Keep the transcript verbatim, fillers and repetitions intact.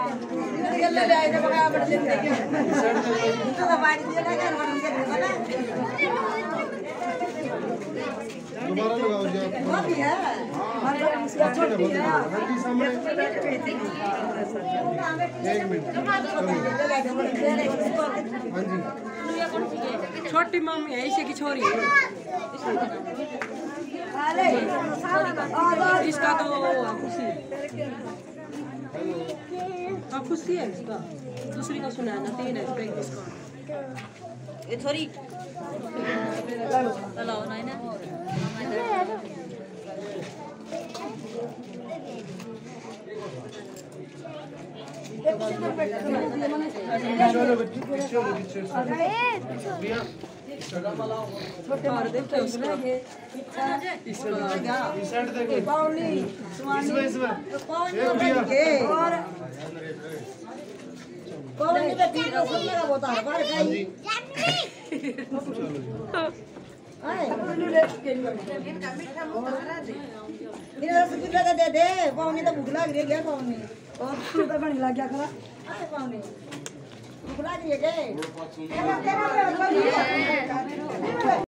दोबारा लगाओ जी आप छोटी है हल्दी सामने एक मिनट हाँ जी छोटी मम्मी है इसे की छोरी है इसका तो खुशी हाँ खुशी है इसका दूसरी का सुना है ना तीन है इसका ये थोड़ी चलो ना ना चलो बच्ची चलो बच्ची और देखो उसका इसका इस साइड देखो पावनी इसमें इसमें ये भैया कौन नहीं बैठी है सब मेरा होता है बाहर हाँ जी आए इधर से कुछ लगा दे दे पावनी तो भूख लग रही है क्या पावनी और तो बन लग गया खरा आए पावनी भूख लग रही है क्या